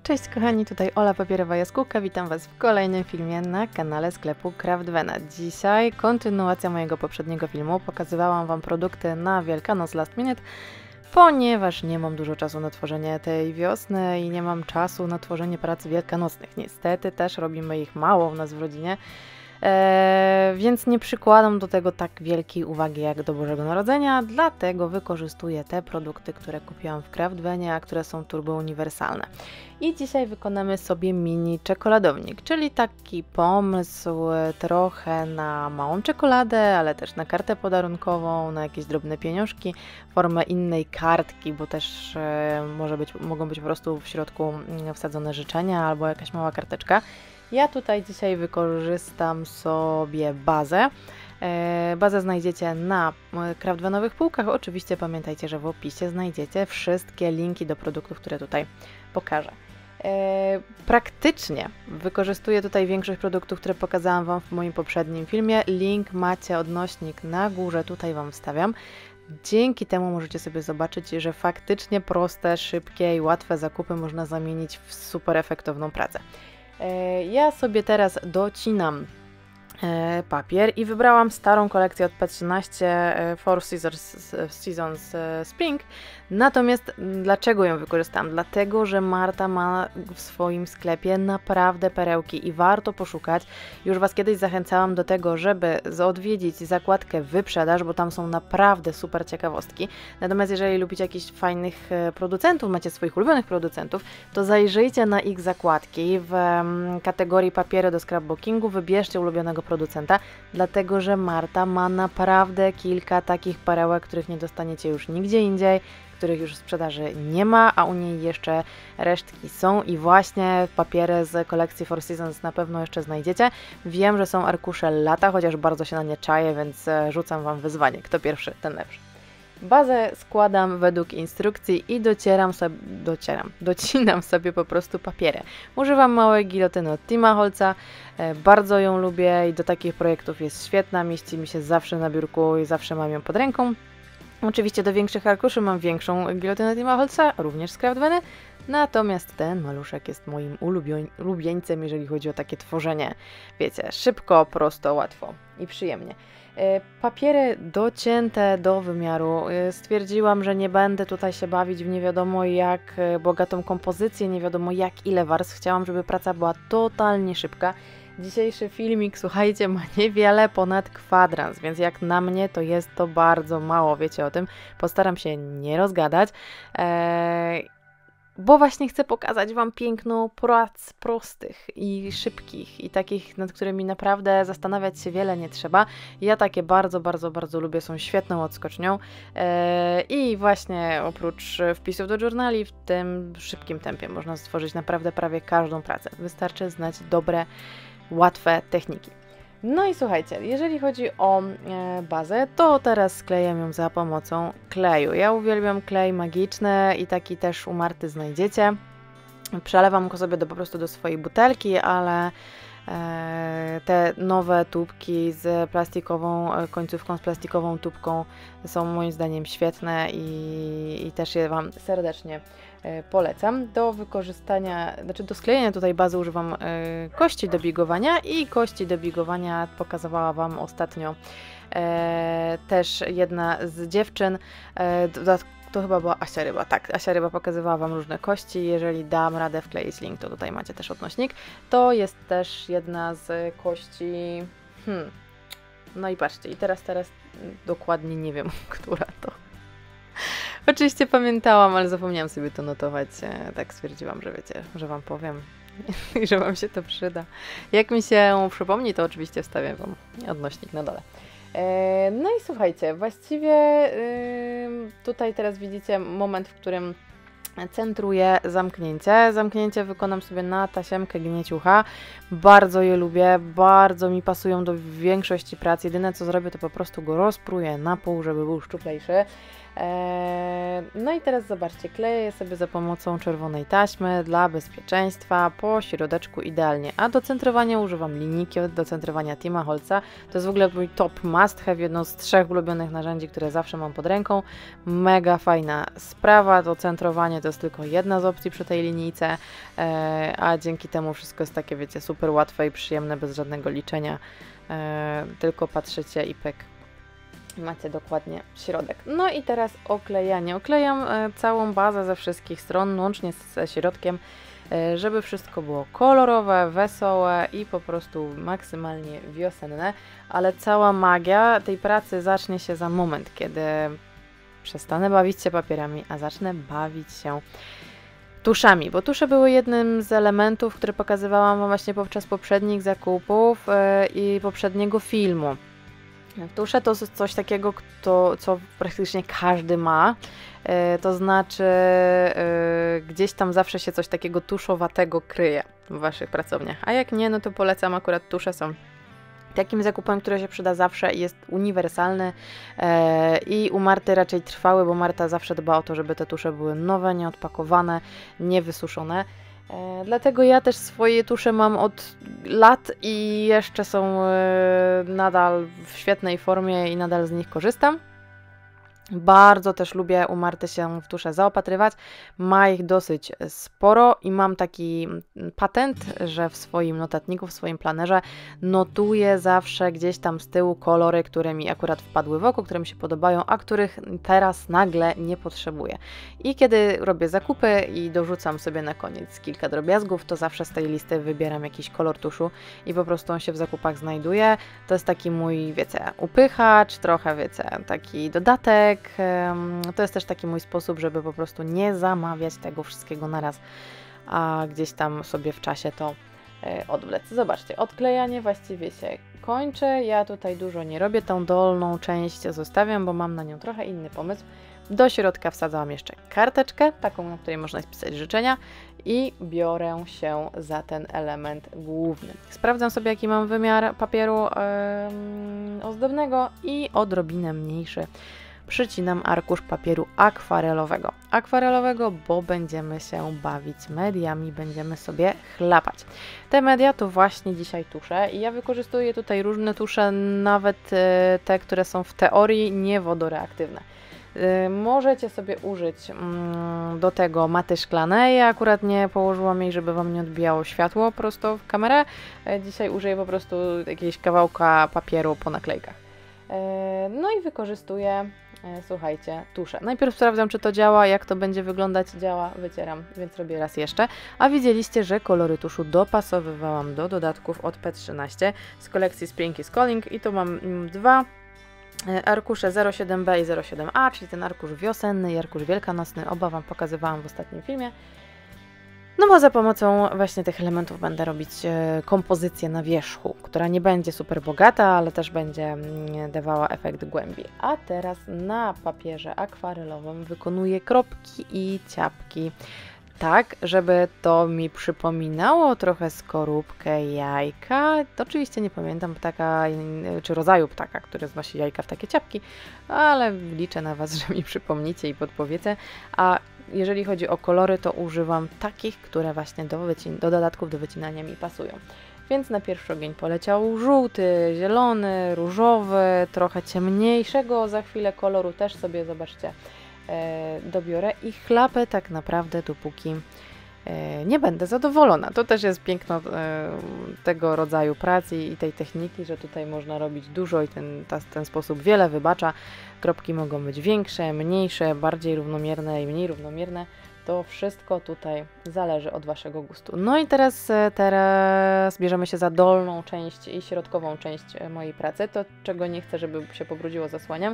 Cześć kochani, tutaj Ola Papierowa-Jaskółka, witam Was w kolejnym filmie na kanale sklepu Craftwena. Dzisiaj kontynuacja mojego poprzedniego filmu, pokazywałam Wam produkty na Wielkanoc Last Minute, ponieważ nie mam dużo czasu na tworzenie tej wiosny i nie mam czasu na tworzenie prac wielkanocnych. Niestety też robimy ich mało u nas w rodzinie, więc nie przykładam do tego tak wielkiej uwagi jak do Bożego Narodzenia, dlatego wykorzystuję te produkty, które kupiłam w Craftwenie, a które są turbo uniwersalne. I dzisiaj wykonamy sobie mini czekoladownik, czyli taki pomysł trochę na małą czekoladę, ale też na kartę podarunkową, na jakieś drobne pieniążki, formę innej kartki, bo też mogą być po prostu w środku wsadzone życzenia albo jakaś mała karteczka. Ja tutaj dzisiaj wykorzystam sobie bazę. Bazę znajdziecie na Craftwenowych półkach. Oczywiście pamiętajcie, że w opisie znajdziecie wszystkie linki do produktów, które tutaj pokażę. Praktycznie wykorzystuję tutaj większość produktów, które pokazałam Wam w moim poprzednim filmie. Link macie, odnośnik na górze, tutaj Wam wstawiam. Dzięki temu możecie sobie zobaczyć, że faktycznie proste, szybkie i łatwe zakupy można zamienić w super efektowną pracę. Ja sobie teraz docinam papier i wybrałam starą kolekcję od P13 Four Seasons Spring. Natomiast dlaczego ją wykorzystałam? Dlatego, że Marta ma w swoim sklepie naprawdę perełki i warto poszukać. Już Was kiedyś zachęcałam do tego, żeby odwiedzić zakładkę wyprzedaż, bo tam są naprawdę super ciekawostki. Natomiast jeżeli lubicie jakichś fajnych producentów, macie swoich ulubionych producentów, to zajrzyjcie na ich zakładki w kategorii papiery do scrapbookingu, wybierzcie ulubionego producenta, dlatego że Marta ma naprawdę kilka takich perełek, których nie dostaniecie już nigdzie indziej, których już w sprzedaży nie ma, a u niej jeszcze resztki są i właśnie papiery z kolekcji Four Seasons na pewno jeszcze znajdziecie. Wiem, że są arkusze lata, chociaż bardzo się na nie czaję, więc rzucam Wam wyzwanie. Kto pierwszy, ten lepszy. Bazę składam według instrukcji i docinam sobie po prostu papiery. Używam małej gilotyny od Tima Holtza, bardzo ją lubię i do takich projektów jest świetna, mieści mi się zawsze na biurku i zawsze mam ją pod ręką. Oczywiście do większych arkuszy mam większą gilotynę Tima Holtza, również z Craftweny, natomiast ten maluszek jest moim ulubieńcem, jeżeli chodzi o takie tworzenie, wiecie, szybko, prosto, łatwo i przyjemnie. Papiery docięte do wymiaru. Stwierdziłam, że nie będę tutaj się bawić w nie wiadomo jak bogatą kompozycję, nie wiadomo jak ile warstw. Chciałam, żeby praca była totalnie szybka. Dzisiejszy filmik, słuchajcie, ma niewiele ponad kwadrans, więc jak na mnie to jest to bardzo mało, wiecie o tym. Postaram się nie rozgadać, bo właśnie chcę pokazać Wam piękno prac prostych i szybkich i takich, nad którymi naprawdę zastanawiać się wiele nie trzeba. Ja takie bardzo lubię, są świetną odskocznią i właśnie oprócz wpisów do journali w tym szybkim tempie można stworzyć naprawdę prawie każdą pracę. Wystarczy znać dobre, łatwe techniki. No i słuchajcie, jeżeli chodzi o bazę, to teraz sklejam ją za pomocą kleju. Ja uwielbiam klej magiczny i taki też u Marty znajdziecie. Przelewam go sobie po prostu do swojej butelki, ale te nowe tubki z plastikową końcówką, z plastikową tubką są moim zdaniem świetne i też je Wam serdecznie polecam. Do wykorzystania, do sklejenia tutaj bazy używam kości do bigowania i kości do bigowania pokazywała Wam ostatnio też jedna z dziewczyn, to chyba była Asia Ryba, tak, Asia Ryba pokazywała Wam różne kości, jeżeli dam radę wkleić link, to tutaj macie też odnośnik, to jest też jedna z kości, no i patrzcie, i teraz dokładnie nie wiem, która to. Oczywiście pamiętałam, ale zapomniałam sobie to notować, tak stwierdziłam, że wiecie, że Wam powiem i że Wam się to przyda. Jak mi się przypomni, to oczywiście wstawię Wam odnośnik na dole. No i słuchajcie, właściwie tutaj teraz widzicie moment, w którym centruję zamknięcie. Zamknięcie wykonam sobie na tasiemkę gnieciucha. Bardzo je lubię, bardzo mi pasują do większości prac. Jedyne co zrobię, to po prostu go rozpruję na pół, żeby był szczuplejszy. No i teraz zobaczcie, kleję je sobie za pomocą czerwonej taśmy dla bezpieczeństwa po środeczku idealnie. A do centrowania używam linijki do centrowania Tima Holtza. To jest w ogóle mój top must have, jedno z 3 ulubionych narzędzi, które zawsze mam pod ręką. Mega fajna sprawa, to centrowanie to jest tylko jedna z opcji przy tej linijce, a dzięki temu wszystko jest takie, wiecie, super łatwe i przyjemne, bez żadnego liczenia. Tylko patrzycie i pyk. Macie dokładnie środek. No i teraz oklejanie. Oklejam całą bazę ze wszystkich stron, łącznie ze środkiem, żeby wszystko było kolorowe, wesołe i po prostu maksymalnie wiosenne, ale cała magia tej pracy zacznie się za moment, kiedy przestanę bawić się papierami, a zacznę bawić się tuszami, bo tusze były jednym z elementów, które pokazywałam Wam właśnie podczas poprzednich zakupów i poprzedniego filmu. Tusze to jest coś takiego, co praktycznie każdy ma, to znaczy gdzieś tam zawsze się coś takiego tuszowatego kryje w Waszych pracowniach, a jak nie, no to polecam, akurat tusze są takim zakupem, który się przyda zawsze i jest uniwersalny i u Marty raczej trwały, bo Marta zawsze dba o to, żeby te tusze były nowe, nieodpakowane, niewysuszone. Dlatego ja też swoje tusze mam od lat i jeszcze są nadal w świetnej formie i nadal z nich korzystam. Bardzo też lubię u Marty się w tusze zaopatrywać. Ma ich dosyć sporo i mam taki patent, że w swoim notatniku, w swoim planerze notuję zawsze gdzieś tam z tyłu kolory, które mi akurat wpadły w oko, które mi się podobają, a których teraz nagle nie potrzebuję. I kiedy robię zakupy i dorzucam sobie na koniec kilka drobiazgów, to zawsze z tej listy wybieram jakiś kolor tuszu i po prostu on się w zakupach znajduje. To jest taki mój, wiecie, upychacz, trochę, wiecie, taki dodatek. To jest też taki mój sposób, żeby po prostu nie zamawiać tego wszystkiego na raz, a gdzieś tam sobie w czasie to odwlec. Zobaczcie, odklejanie właściwie się kończy. Ja tutaj dużo nie robię, tą dolną część zostawiam, bo mam na nią trochę inny pomysł. Do środka wsadzałam jeszcze karteczkę, taką, na której można spisać życzenia i biorę się za ten element główny. Sprawdzam sobie, jaki mam wymiar papieru ozdobnego i odrobinę mniejszy. Przycinam arkusz papieru akwarelowego. Akwarelowego, bo będziemy się bawić mediami, będziemy sobie chlapać. Te media to właśnie dzisiaj tusze i ja wykorzystuję tutaj różne tusze, nawet te, które są w teorii niewodoreaktywne. Możecie sobie użyć do tego maty szklanej. Ja akurat nie położyłam jej, żeby Wam nie odbijało światło prosto w kamerę. Dzisiaj użyję po prostu jakiegoś kawałka papieru po naklejkach. No i wykorzystuję, słuchajcie, tuszę. Najpierw sprawdzam, czy to działa, jak to będzie wyglądać. Działa, wycieram, więc robię raz jeszcze. A widzieliście, że kolory tuszu dopasowywałam do dodatków od P13 z kolekcji Spring is Calling i tu mam dwa arkusze 07B i 07A, czyli ten arkusz wiosenny i arkusz wielkanocny. Oba Wam pokazywałam w ostatnim filmie. No bo za pomocą właśnie tych elementów będę robić kompozycję na wierzchu, która nie będzie super bogata, ale też będzie dawała efekt głębi. A teraz na papierze akwarelowym wykonuję kropki i ciapki, tak, żeby to mi przypominało trochę skorupkę jajka. To oczywiście nie pamiętam ptaka, czy rodzaju ptaka, który znosi jajka w takie ciapki, ale liczę na Was, że mi przypomnicie i podpowiecie. A jeżeli chodzi o kolory, to używam takich, które właśnie do dodatków do wycinania mi pasują. Więc na pierwszy ogień poleciał żółty, zielony, różowy, trochę ciemniejszego za chwilę koloru też sobie, zobaczcie, dobiorę i chlapę tak naprawdę, dopóki nie będę zadowolona. To też jest piękno tego rodzaju pracy i tej techniki, że tutaj można robić dużo i ten sposób wiele wybacza. Kropki mogą być większe, mniejsze, bardziej równomierne i mniej równomierne. To wszystko tutaj zależy od Waszego gustu. No i teraz bierzemy się za dolną część i środkową część mojej pracy. To, czego nie chcę, żeby się pobrudziło, zasłaniam.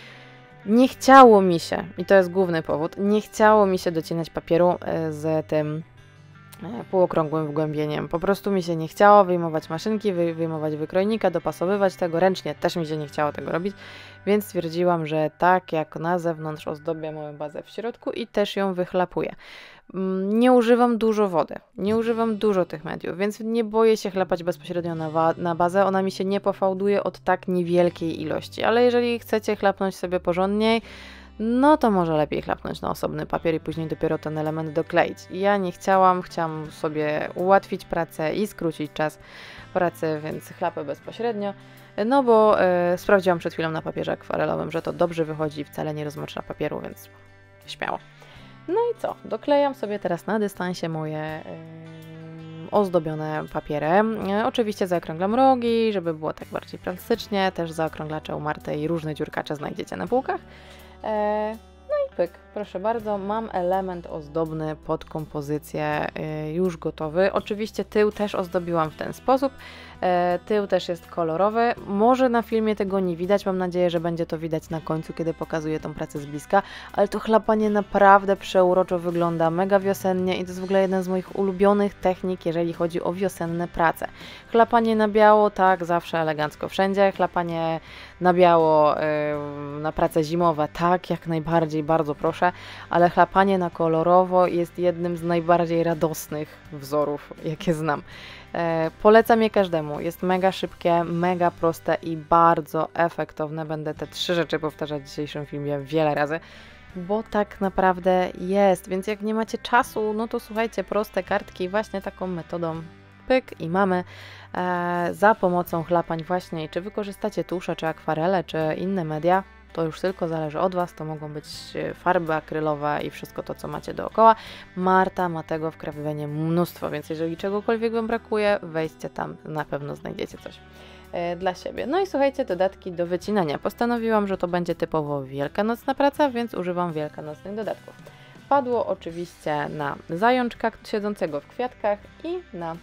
Nie chciało mi się, i to jest główny powód, nie chciało mi się docinać papieru z tym półokrągłym wgłębieniem. Po prostu mi się nie chciało wyjmować maszynki, wyjmować wykrojnika, dopasowywać tego ręcznie. Też mi się nie chciało tego robić, więc stwierdziłam, że tak jak na zewnątrz ozdobię moją bazę w środku i też ją wychlapuję. Nie używam dużo wody, nie używam dużo tych mediów, więc nie boję się chlapać bezpośrednio na bazę. Ona mi się nie pofałduje od tak niewielkiej ilości, ale jeżeli chcecie chlapnąć sobie porządniej, no to może lepiej chlapnąć na osobny papier i później dopiero ten element dokleić. Ja nie chciałam sobie ułatwić pracę i skrócić czas pracy, więc chlapę bezpośrednio. No bo sprawdziłam przed chwilą na papierze akwarelowym, że to dobrze wychodzi i wcale nie rozmoczyła papieru, więc śmiało. No i co? Doklejam sobie teraz na dystansie moje ozdobione papiery. Oczywiście zaokrąglam rogi, żeby było tak bardziej plastycznie. Też zaokrąglacze umarte i różne dziurkacze znajdziecie na półkach. No i pyk, proszę bardzo, mam element ozdobny pod kompozycję już gotowy. Oczywiście tył też ozdobiłam w ten sposób. Tył też jest kolorowy. Może na filmie tego nie widać, mam nadzieję, że będzie to widać na końcu, kiedy pokazuję tą pracę z bliska, ale to chlapanie naprawdę przeuroczo wygląda, mega wiosennie i to jest w ogóle jedna z moich ulubionych technik, jeżeli chodzi o wiosenne prace. Chlapanie na biało, tak, zawsze elegancko wszędzie, chlapanie na biało na prace zimowe, tak, jak najbardziej, bardzo proszę, ale chlapanie na kolorowo jest jednym z najbardziej radosnych wzorów, jakie znam. Polecam je każdemu. Jest mega szybkie, mega proste i bardzo efektowne. Będę te 3 rzeczy powtarzać w dzisiejszym filmie wiele razy, bo tak naprawdę jest. Więc jak nie macie czasu, no to słuchajcie, proste kartki właśnie taką metodą pyk i mamy za pomocą chlapań właśnie. Czy wykorzystacie tusze, czy akwarele, czy inne media, to już tylko zależy od Was, to mogą być farby akrylowe i wszystko to, co macie dookoła. Marta ma tego w Craftwanie mnóstwo, więc jeżeli czegokolwiek Wam brakuje, wejdźcie tam, na pewno znajdziecie coś dla siebie. No i słuchajcie, dodatki do wycinania. Postanowiłam, że to będzie typowo wielkanocna praca, więc używam wielkanocnych dodatków. Padło oczywiście na zajączka siedzącego w kwiatkach i na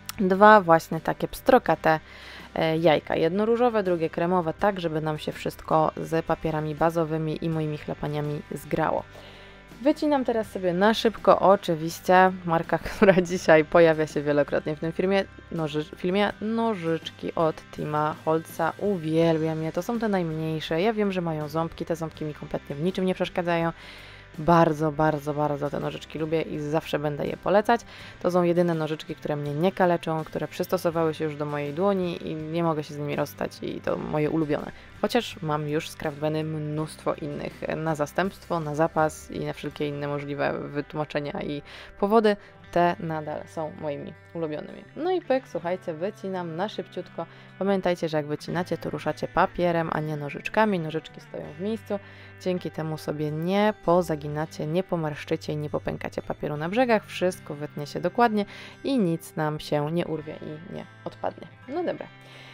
2 właśnie takie pstrokate jajka. Jedno różowe, drugie kremowe, tak żeby nam się wszystko z papierami bazowymi i moimi chlapaniami zgrało. Wycinam teraz sobie na szybko, oczywiście, marka, która dzisiaj pojawia się wielokrotnie w tym filmie, nożyczki od Tima Holtza. Uwielbiam je, to są te najmniejsze. Ja wiem, że mają ząbki, te ząbki mi kompletnie w niczym nie przeszkadzają. Bardzo, bardzo, bardzo te nożyczki lubię i zawsze będę je polecać. To są jedyne nożyczki, które mnie nie kaleczą, które przystosowały się już do mojej dłoni i nie mogę się z nimi rozstać i to moje ulubione. Chociaż mam już z Craftbeny mnóstwo innych na zastępstwo, na zapas i na wszelkie inne możliwe wytłumaczenia i powody. Te nadal są moimi ulubionymi. No i pyk, słuchajcie, wycinam na szybciutko. Pamiętajcie, że jak wycinacie, to ruszacie papierem, a nie nożyczkami. Nożyczki stoją w miejscu. Dzięki temu sobie nie pozaginacie, nie pomarszczycie i nie popękacie papieru na brzegach. Wszystko wytnie się dokładnie i nic nam się nie urwie i nie odpadnie. No dobra.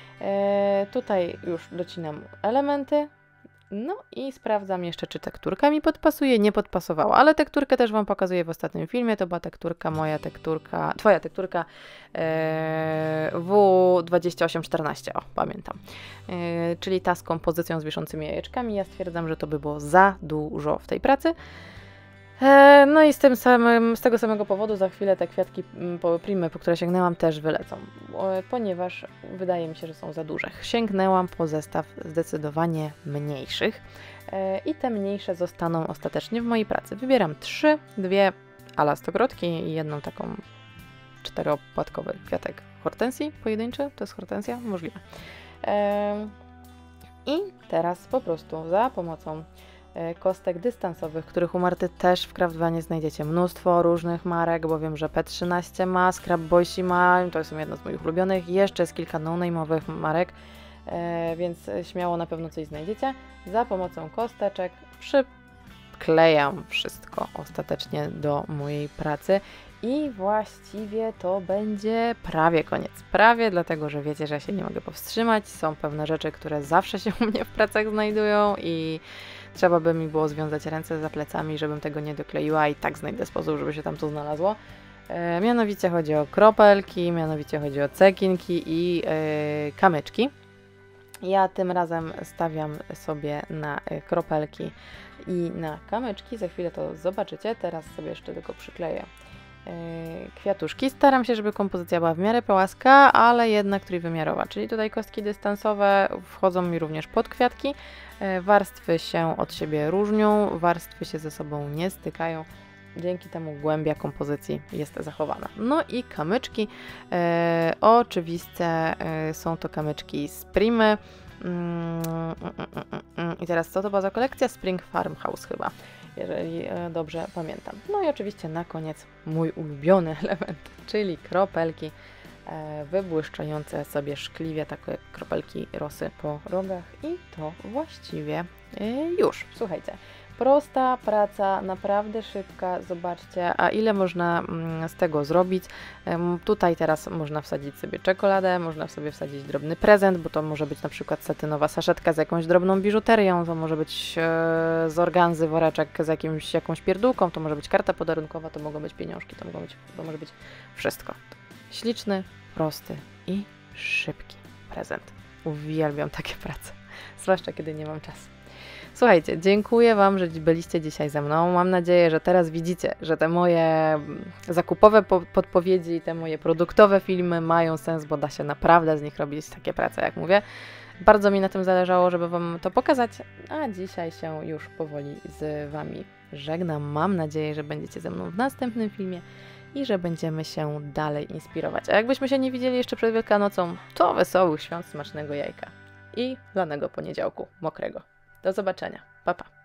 Tutaj już docinam elementy. No i sprawdzam jeszcze, czy tekturka mi podpasuje. Nie podpasowała, ale tekturkę też Wam pokazuję w ostatnim filmie. To była tekturka, Twoja tekturka W2814, o, pamiętam. Czyli ta z kompozycją z wiszącymi jajeczkami. Ja stwierdzam, że to by było za dużo w tej pracy. No i z tego samego powodu za chwilę te kwiatki primy, po które sięgnęłam, też wylecą, ponieważ wydaje mi się, że są za duże. Sięgnęłam po zestaw zdecydowanie mniejszych i te mniejsze zostaną ostatecznie w mojej pracy. Wybieram 3, 2 ala stokrotki i jedną taką 4-opłatkowy kwiatek hortensji pojedynczy. To jest hortensja? Możliwe. I teraz po prostu za pomocą kostek dystansowych, których u Marty też w Craftwanie znajdziecie mnóstwo różnych marek, bo wiem, że P13 ma, Scrap Boysi ma, to jest jedno z moich ulubionych, jeszcze jest kilka no-name'owych marek, więc śmiało na pewno coś znajdziecie. Za pomocą kosteczek przyklejam wszystko ostatecznie do mojej pracy i właściwie to będzie prawie koniec. Prawie, dlatego że wiecie, że ja się nie mogę powstrzymać, są pewne rzeczy, które zawsze się u mnie w pracach znajdują i trzeba by mi było związać ręce za plecami, żebym tego nie dokleiła i tak znajdę sposób, żeby się tam to znalazło. Mianowicie chodzi o kropelki, mianowicie chodzi o cekinki i kamyczki. Ja tym razem stawiam sobie na kropelki i na kamyczki. Za chwilę to zobaczycie. Teraz sobie jeszcze tylko przykleję kwiatuszki. Staram się, żeby kompozycja była w miarę płaska, ale jednak trójwymiarowa, czyli tutaj kostki dystansowe wchodzą mi również pod kwiatki. Warstwy się od siebie różnią, warstwy się ze sobą nie stykają, dzięki temu głębia kompozycji jest zachowana. No i kamyczki, oczywiście są to kamyczki z Primy. I teraz co to była za kolekcja? Spring Farmhouse chyba, jeżeli dobrze pamiętam. No i oczywiście na koniec mój ulubiony element, czyli kropelki wybłyszczające sobie szkliwie, takie kropelki rosy po rogach i to właściwie już. Słuchajcie, prosta praca, naprawdę szybka, zobaczcie, a ile można z tego zrobić. Tutaj teraz można wsadzić sobie czekoladę, można sobie wsadzić drobny prezent, bo to może być na przykład satynowa saszetka z jakąś drobną biżuterią, to może być z organzy woreczek z jakąś pierdółką, to może być karta podarunkowa, to mogą być pieniążki, to może być wszystko. Śliczny, prosty i szybki prezent. Uwielbiam takie prace, zwłaszcza kiedy nie mam czasu. Słuchajcie, dziękuję Wam, że byliście dzisiaj ze mną. Mam nadzieję, że teraz widzicie, że te moje zakupowe podpowiedzi, te moje produktowe filmy mają sens, bo da się naprawdę z nich robić takie prace, jak mówię. Bardzo mi na tym zależało, żeby Wam to pokazać, a dzisiaj się już powoli z Wami żegnam. Mam nadzieję, że będziecie ze mną w następnym filmie i że będziemy się dalej inspirować. A jakbyśmy się nie widzieli jeszcze przed Wielkanocą, to wesołych świąt, smacznego jajka i lanego poniedziałku, mokrego. Do zobaczenia. Pa, pa.